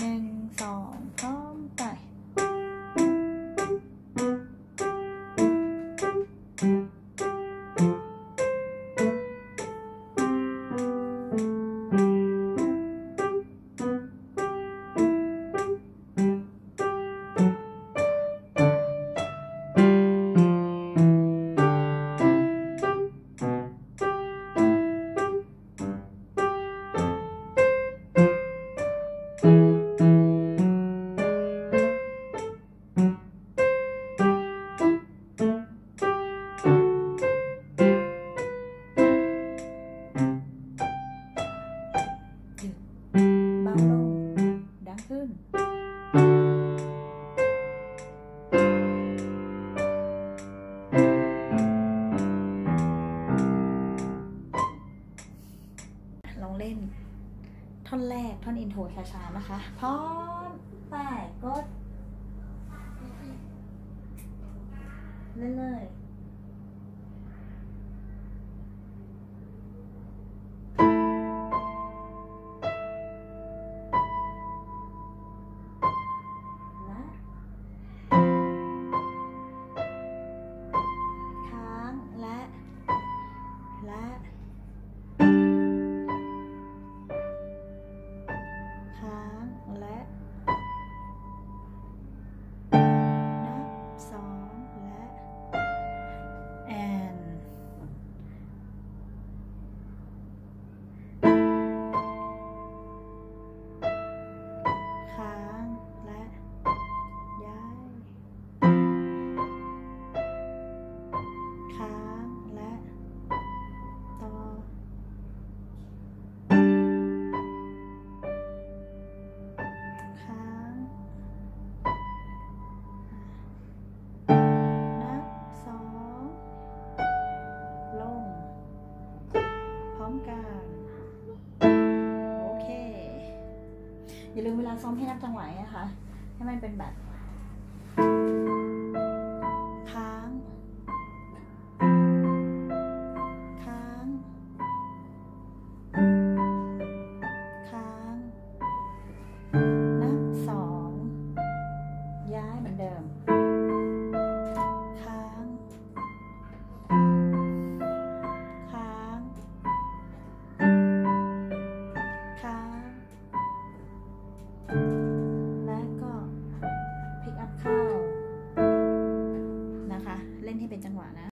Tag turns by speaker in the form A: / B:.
A: 1 2พร้อมไปเบาลงดังขึ้นลองเล่นท่อนแรกท่อนอินโทรช้าๆนะคะพร้อมไปกดเล่นเลยและค้างและนับ2และแอนค้างและย้ายค้างและต่อค้างนับ2ลงพร้อมกันโอเคอย่าลืมเวลาซ้อมให้นับจังหวะนะคะให้มันเป็นแบบ